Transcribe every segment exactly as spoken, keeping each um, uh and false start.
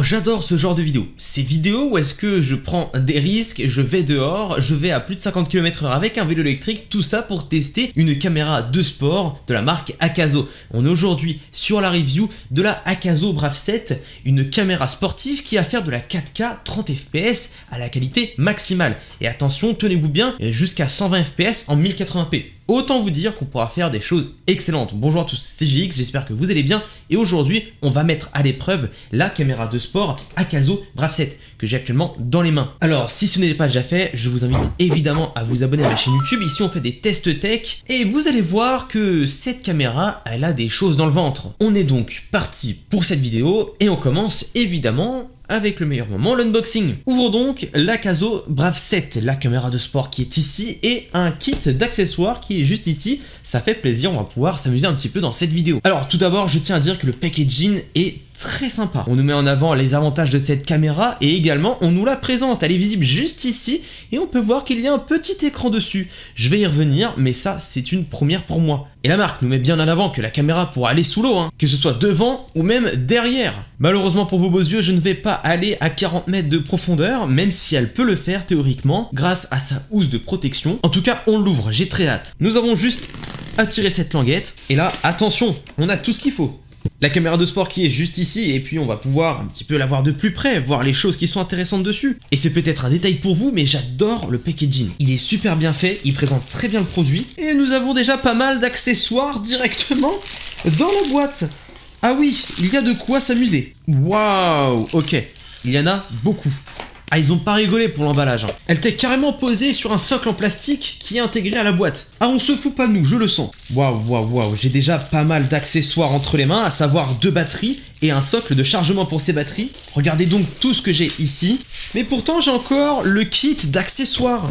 Alors j'adore ce genre de vidéos, ces vidéos où est-ce que je prends des risques, je vais dehors, je vais à plus de cinquante kilomètres heure avec un vélo électrique, tout ça pour tester une caméra de sport de la marque Akazo. On est aujourd'hui sur la review de la Akazo Brave sept, une caméra sportive qui va faire de la quatre K trente F P S à la qualité maximale. Et attention, tenez-vous bien, jusqu'à cent vingt F P S en mille quatre-vingts p. Autant vous dire qu'on pourra faire des choses excellentes. Bonjour à tous, c'est J X, j'espère que vous allez bien. Et aujourd'hui, on va mettre à l'épreuve la caméra de sport Akazo Brave sept que j'ai actuellement dans les mains. Alors, si ce n'est pas déjà fait, je vous invite évidemment à vous abonner à ma chaîne YouTube. Ici, on fait des tests tech et vous allez voir que cette caméra, elle a des choses dans le ventre. On est donc parti pour cette vidéo et on commence évidemment avec le meilleur moment, l'unboxing. Ouvrons donc l'Akazo Brave sept, la caméra de sport qui est ici, et un kit d'accessoires qui est juste ici. Ça fait plaisir, on va pouvoir s'amuser un petit peu dans cette vidéo. Alors tout d'abord, je tiens à dire que le packaging est très sympa. On nous met en avant les avantages de cette caméra et également on nous la présente. Elle est visible juste ici et on peut voir qu'il y a un petit écran dessus. Je vais y revenir, mais ça c'est une première pour moi. Et la marque nous met bien en avant que la caméra pourra aller sous l'eau, hein, que ce soit devant ou même derrière. Malheureusement pour vos beaux yeux, je ne vais pas aller à quarante mètres de profondeur, même si elle peut le faire théoriquement grâce à sa housse de protection. En tout cas, on l'ouvre, j'ai très hâte. Nous avons juste à tirer cette languette et là, attention, on a tout ce qu'il faut. La caméra de sport qui est juste ici, et puis on va pouvoir un petit peu la voir de plus près, voir les choses qui sont intéressantes dessus. Et c'est peut-être un détail pour vous, mais j'adore le packaging. Il est super bien fait, il présente très bien le produit, et nous avons déjà pas mal d'accessoires directement dans la boîte. Ah oui, il y a de quoi s'amuser. Waouh, ok, il y en a beaucoup. Ah, ils ont pas rigolé pour l'emballage. Hein. Elle était carrément posée sur un socle en plastique qui est intégré à la boîte. Ah, on se fout pas de nous, je le sens. Waouh, waouh, waouh, j'ai déjà pas mal d'accessoires entre les mains, à savoir deux batteries et un socle de chargement pour ces batteries. Regardez donc tout ce que j'ai ici. Mais pourtant, j'ai encore le kit d'accessoires.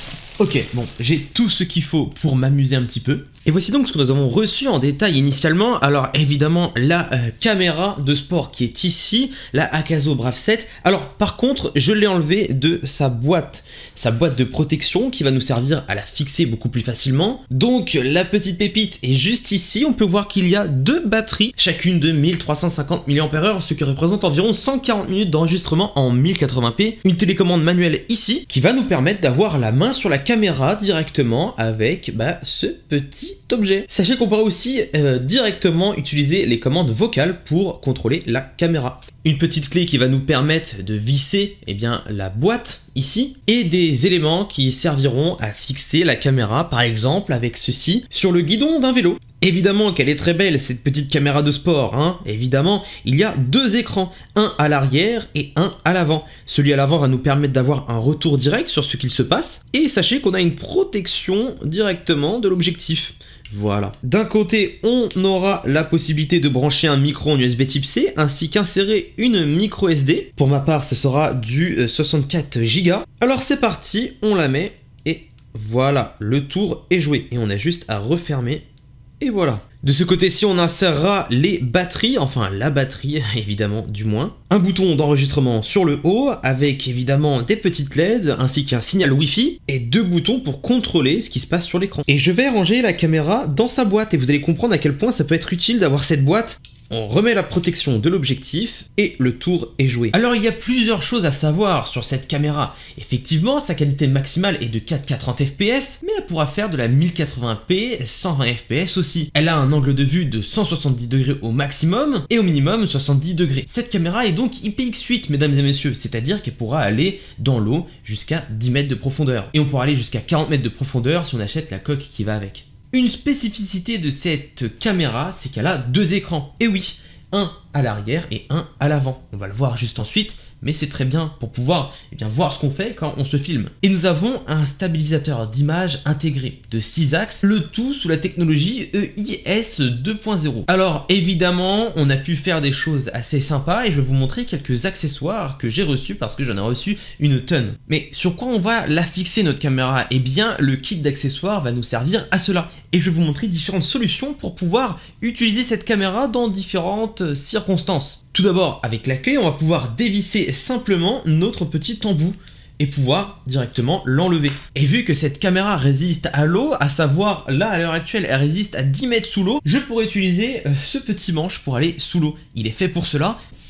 Ok, bon, j'ai tout ce qu'il faut pour m'amuser un petit peu. Et voici donc ce que nous avons reçu en détail initialement. Alors évidemment la euh, caméra de sport qui est ici, la Akazo Brave sept. Alors par contre je l'ai enlevé de sa boîte, sa boîte de protection qui va nous servir à la fixer beaucoup plus facilement. Donc la petite pépite est juste ici, on peut voir qu'il y a deux batteries, chacune de mille trois cent cinquante milliampères heure, ce qui représente environ cent quarante minutes d'enregistrement en mille quatre-vingts p. Une télécommande manuelle ici qui va nous permettre d'avoir la main sur la caméra directement avec bah, ce petit objet. Sachez qu'on pourra aussi euh, directement utiliser les commandes vocales pour contrôler la caméra. Une petite clé qui va nous permettre de visser eh bien, la boîte ici et des éléments qui serviront à fixer la caméra, par exemple avec ceci sur le guidon d'un vélo. Évidemment qu'elle est très belle cette petite caméra de sport, hein. Évidemment, il y a deux écrans, un à l'arrière et un à l'avant. Celui à l'avant va nous permettre d'avoir un retour direct sur ce qu'il se passe, et sachez qu'on a une protection directement de l'objectif. Voilà. D'un côté, on aura la possibilité de brancher un micro en U S B type C, ainsi qu'insérer une micro S D. Pour ma part, ce sera du soixante-quatre giga. Alors c'est parti, on la met, et voilà, le tour est joué. Et on a juste à refermer. Et voilà. De ce côté-ci, on insérera les batteries, enfin la batterie évidemment du moins. Un bouton d'enregistrement sur le haut avec évidemment des petites L E D ainsi qu'un signal Wi-Fi et deux boutons pour contrôler ce qui se passe sur l'écran. Et je vais ranger la caméra dans sa boîte et vous allez comprendre à quel point ça peut être utile d'avoir cette boîte. On remet la protection de l'objectif et le tour est joué. Alors il y a plusieurs choses à savoir sur cette caméra. Effectivement, sa qualité maximale est de quatre K trente F P S, mais elle pourra faire de la mille quatre-vingts p, cent vingt F P S aussi. Elle a un angle de vue de cent soixante-dix degrés au maximum et au minimum soixante-dix degrés. Cette caméra est donc I P X huit, mesdames et messieurs, c'est-à-dire qu'elle pourra aller dans l'eau jusqu'à dix mètres de profondeur. Et on pourra aller jusqu'à quarante mètres de profondeur si on achète la coque qui va avec. Une spécificité de cette caméra, c'est qu'elle a deux écrans. Et oui, un à l'arrière et un à l'avant. On va le voir juste ensuite, mais c'est très bien pour pouvoir eh bien, voir ce qu'on fait quand on se filme. Et nous avons un stabilisateur d'image intégré de six axes, le tout sous la technologie E I S deux point zéro. Alors évidemment, on a pu faire des choses assez sympas et je vais vous montrer quelques accessoires que j'ai reçus parce que j'en ai reçu une tonne. Mais sur quoi on va la fixer notre caméra? Eh bien, le kit d'accessoires va nous servir à cela. Et je vais vous montrer différentes solutions pour pouvoir utiliser cette caméra dans différentes circonstances. Tout d'abord, avec la clé, on va pouvoir dévisser simplement notre petit embout et pouvoir directement l'enlever. Et vu que cette caméra résiste à l'eau, à savoir là à l'heure actuelle elle résiste à dix mètres sous l'eau, je pourrais utiliser ce petit manche pour aller sous l'eau. Il est fait pour cela.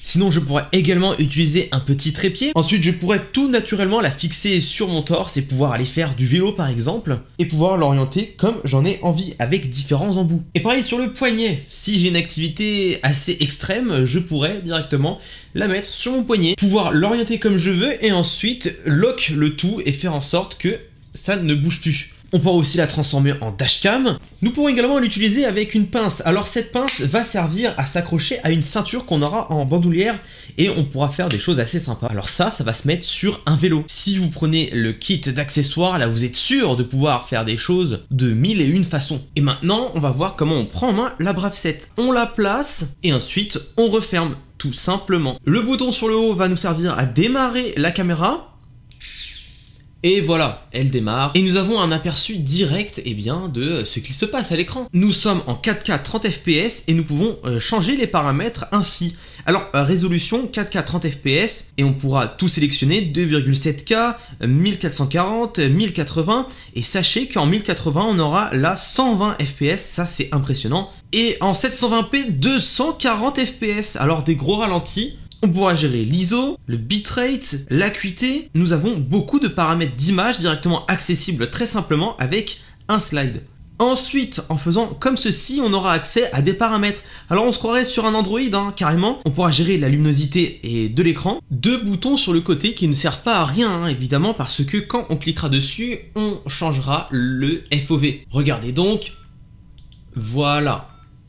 Sinon je pourrais également utiliser un petit trépied. Ensuite je pourrais tout naturellement la fixer sur mon torse et pouvoir aller faire du vélo par exemple, et pouvoir l'orienter comme j'en ai envie avec différents embouts. Et pareil sur le poignet, si j'ai une activité assez extrême, je pourrais directement la mettre sur mon poignet, pouvoir l'orienter comme je veux et ensuite lock le tout et faire en sorte que ça ne bouge plus. On pourra aussi la transformer en dashcam. Nous pourrons également l'utiliser avec une pince. Alors cette pince va servir à s'accrocher à une ceinture qu'on aura en bandoulière et on pourra faire des choses assez sympas. Alors ça, ça va se mettre sur un vélo. Si vous prenez le kit d'accessoires, là vous êtes sûr de pouvoir faire des choses de mille et une façons. Et maintenant, on va voir comment on prend en main la Brave sept. On la place et ensuite on referme tout simplement. Le bouton sur le haut va nous servir à démarrer la caméra. Et voilà, elle démarre. Et nous avons un aperçu direct eh bien, de ce qui se passe à l'écran. Nous sommes en quatre K trente F P S et nous pouvons euh, changer les paramètres ainsi. Alors, euh, résolution quatre K trente F P S et on pourra tout sélectionner, deux virgule sept K, mille quatre cent quarante, mille quatre-vingts. Et sachez qu'en mille quatre-vingts, on aura la cent vingt F P S, ça c'est impressionnant. Et en sept cent vingt P, deux cent quarante F P S, alors des gros ralentis. On pourra gérer l'I S O, le bitrate, l'acuité. Nous avons beaucoup de paramètres d'image directement accessibles très simplement avec un slide. Ensuite, en faisant comme ceci, on aura accès à des paramètres. Alors on se croirait sur un Android, hein, carrément. On pourra gérer la luminosité et de l'écran. Deux boutons sur le côté qui ne servent pas à rien, hein, évidemment, parce que quand on cliquera dessus, on changera le F O V. Regardez donc. Voilà.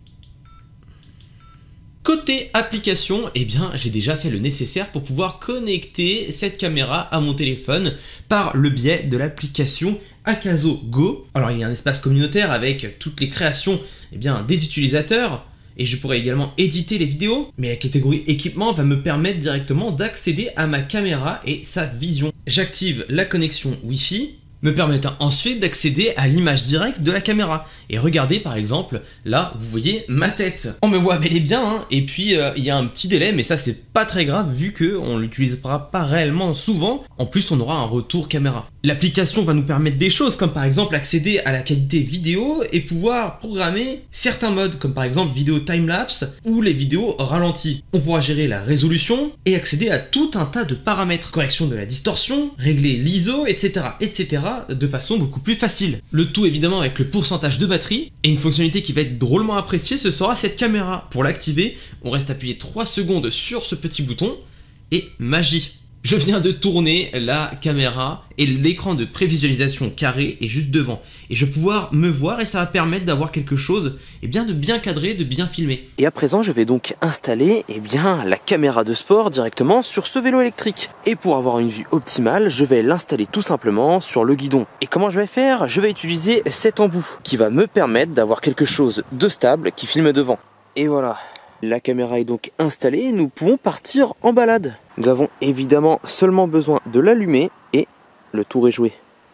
Côté application, eh bien j'ai déjà fait le nécessaire pour pouvoir connecter cette caméra à mon téléphone par le biais de l'application Akazo Go. Alors il y a un espace communautaire avec toutes les créations eh bien, des utilisateurs et je pourrais également éditer les vidéos, mais la catégorie équipement va me permettre directement d'accéder à ma caméra et sa vision. J'active la connexion Wi-Fi, me permettant ensuite d'accéder à l'image directe de la caméra. Et regardez par exemple, là vous voyez ma tête. On me voit bel et bien, hein, et puis euh, il y a un petit délai, mais ça c'est pas très grave vu qu'on l'utilisera pas réellement souvent. En plus on aura un retour caméra. L'application va nous permettre des choses comme par exemple accéder à la qualité vidéo et pouvoir programmer certains modes comme par exemple vidéo timelapse ou les vidéos ralenties. On pourra gérer la résolution et accéder à tout un tas de paramètres. Correction de la distorsion, régler l'I S O, et cetera et cetera de façon beaucoup plus facile. Le tout évidemment avec le pourcentage de batterie et une fonctionnalité qui va être drôlement appréciée, ce sera cette caméra. Pour l'activer, on reste appuyé trois secondes sur ce petit bouton et magie. Je viens de tourner la caméra et l'écran de prévisualisation carré est juste devant. Et je vais pouvoir me voir et ça va permettre d'avoir quelque chose eh bien, de bien cadré, de bien filmé. Et à présent, je vais donc installer eh bien, la caméra de sport directement sur ce vélo électrique. Et pour avoir une vue optimale, je vais l'installer tout simplement sur le guidon. Et comment je vais faire? Je vais utiliser cet embout qui va me permettre d'avoir quelque chose de stable qui filme devant. Et voilà. La caméra est donc installée, nous pouvons partir en balade. Nous avons évidemment seulement besoin de l'allumer et le tour est joué.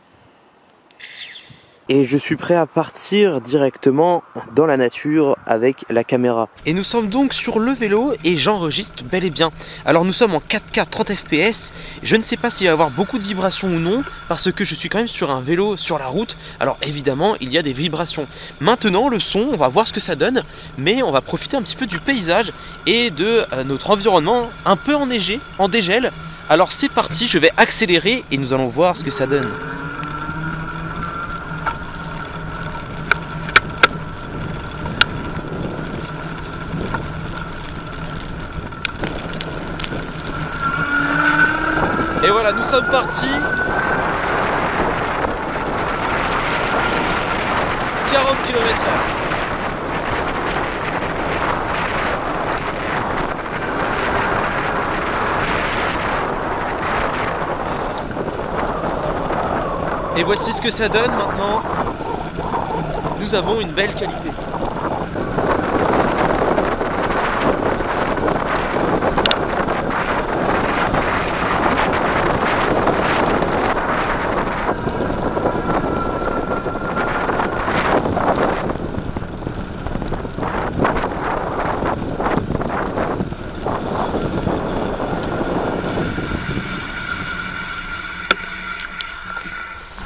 Et je suis prêt à partir directement dans la nature avec la caméra. Et nous sommes donc sur le vélo et j'enregistre bel et bien. Alors nous sommes en quatre K trente F P S. Je ne sais pas s'il va y avoir beaucoup de vibrations ou non parce que je suis quand même sur un vélo sur la route. Alors évidemment il y a des vibrations. Maintenant le son, on va voir ce que ça donne. Mais on va profiter un petit peu du paysage et de euh, notre environnement un peu enneigé, en dégel. Alors c'est parti, je vais accélérer et nous allons voir ce que ça donne. Et voilà, nous sommes partis. quarante kilomètres heure. Et voici ce que ça donne maintenant. Nous avons une belle qualité.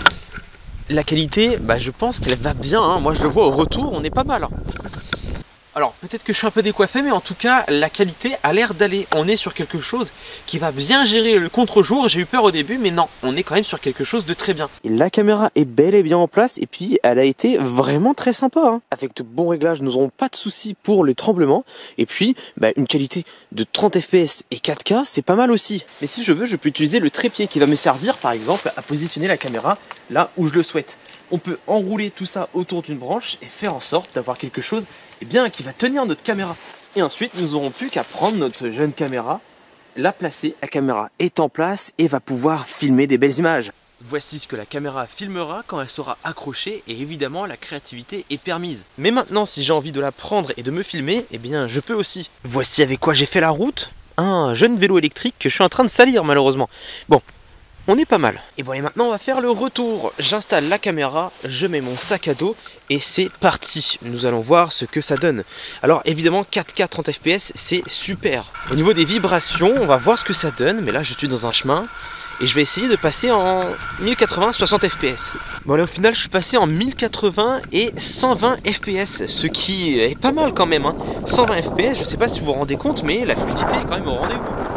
La qualité, bah je pense qu'elle va bien, hein. Moi je le vois au retour, on est pas mal. Hein. Alors peut-être que je suis un peu décoiffé, mais en tout cas la qualité a l'air d'aller. On est sur quelque chose qui va bien gérer le contre-jour. J'ai eu peur au début, mais non, on est quand même sur quelque chose de très bien. Et la caméra est bel et bien en place, et puis elle a été vraiment très sympa, hein. Avec de bons réglages, nous n'aurons pas de soucis pour les tremblements. Et puis bah, une qualité de trente F P S et quatre K, c'est pas mal aussi. Mais si je veux, je peux utiliser le trépied qui va me servir par exemple à positionner la caméra là où je le souhaite. On peut enrouler tout ça autour d'une branche et faire en sorte d'avoir quelque chose eh bien, qui va tenir notre caméra. Et ensuite, nous n'aurons plus qu'à prendre notre jeune caméra, la placer. La caméra est en place et va pouvoir filmer des belles images. Voici ce que la caméra filmera quand elle sera accrochée, et évidemment la créativité est permise. Mais maintenant, si j'ai envie de la prendre et de me filmer, eh bien je peux aussi. Voici avec quoi j'ai fait la route. Un jeune vélo électrique que je suis en train de salir malheureusement. Bon. On est pas mal. Et bon, et maintenant on va faire le retour. J'installe la caméra, je mets mon sac à dos et c'est parti. Nous allons voir ce que ça donne. Alors évidemment quatre K trente F P S c'est super. Au niveau des vibrations, on va voir ce que ça donne. Mais là je suis dans un chemin et je vais essayer de passer en mille quatre-vingts soixante F P S. Bon là au final je suis passé en mille quatre-vingts et cent vingt F P S, ce qui est pas mal quand même, hein. cent vingt F P S, je sais pas si vous vous rendez compte, mais la fluidité est quand même au rendez-vous.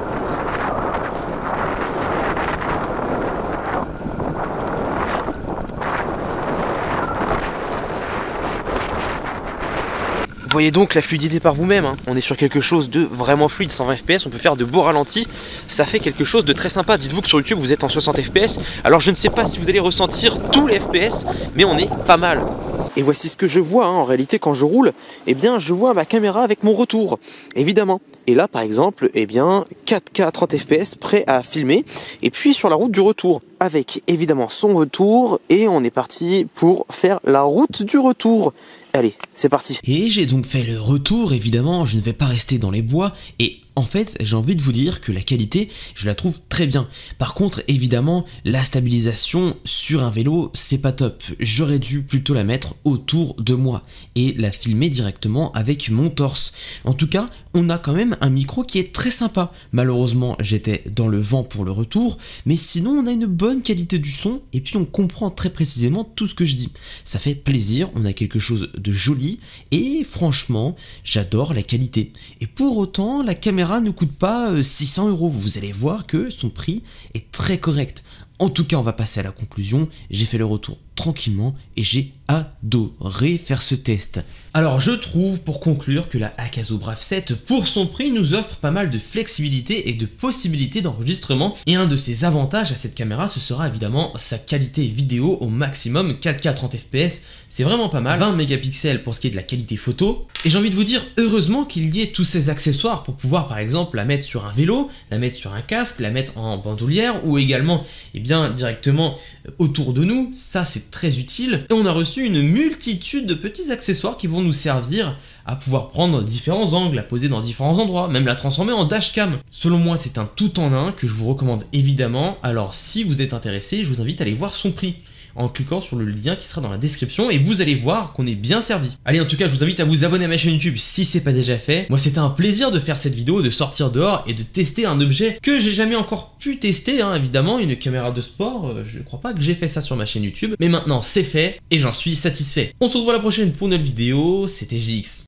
Vous voyez donc la fluidité par vous-même, hein. On est sur quelque chose de vraiment fluide, cent vingt F P S, on peut faire de beaux ralentis, ça fait quelque chose de très sympa. Dites-vous que sur YouTube vous êtes en soixante F P S, alors je ne sais pas si vous allez ressentir tous les F P S, mais on est pas mal. Et voici ce que je vois, hein. En réalité quand je roule, eh bien je vois ma caméra avec mon retour, évidemment. Et là par exemple, eh bien quatre K trente F P S prêt à filmer, et puis sur la route du retour, avec évidemment son retour, et on est parti pour faire la route du retour. Allez, c'est parti. Et j'ai donc fait le retour, évidemment, je ne vais pas rester dans les bois, et en fait, j'ai envie de vous dire que la qualité, je la trouve très bien. Par contre, évidemment, la stabilisation sur un vélo, c'est pas top. J'aurais dû plutôt la mettre autour de moi et la filmer directement avec mon torse. En tout cas, on a quand même un micro qui est très sympa. Malheureusement, j'étais dans le vent pour le retour, mais sinon, on a une bonne qualité du son et puis on comprend très précisément tout ce que je dis. Ça fait plaisir, on a quelque chose de joli et franchement, j'adore la qualité. Et pour autant, la caméra ne coûte pas six cents euros, vous allez voir que son prix est très correct. En tout cas, on va passer à la conclusion. J'ai fait le retour tranquillement et j'ai adoré faire ce test. Alors je trouve pour conclure que la Akazo Brave sept pour son prix nous offre pas mal de flexibilité et de possibilités d'enregistrement, et un de ses avantages à cette caméra ce sera évidemment sa qualité vidéo au maximum, quatre K trente F P S, c'est vraiment pas mal, vingt mégapixels pour ce qui est de la qualité photo, et j'ai envie de vous dire heureusement qu'il y ait tous ces accessoires pour pouvoir par exemple la mettre sur un vélo, la mettre sur un casque, la mettre en bandoulière ou également et eh bien directement autour de nous, ça c'est très utile, et on a reçu une multitude de petits accessoires qui vont nous servir à pouvoir prendre différents angles, à poser dans différents endroits, même la transformer en dashcam. Selon moi, c'est un tout en un que je vous recommande évidemment, alors si vous êtes intéressé, je vous invite à aller voir son prix en cliquant sur le lien qui sera dans la description et vous allez voir qu'on est bien servi. Allez, en tout cas, je vous invite à vous abonner à ma chaîne YouTube si c'est pas déjà fait. Moi, c'était un plaisir de faire cette vidéo, de sortir dehors et de tester un objet que j'ai jamais encore pu tester, hein, évidemment, une caméra de sport. Euh, je ne crois pas que j'ai fait ça sur ma chaîne YouTube, mais maintenant c'est fait et j'en suis satisfait. On se retrouve à la prochaine pour une nouvelle vidéo, c'était J X.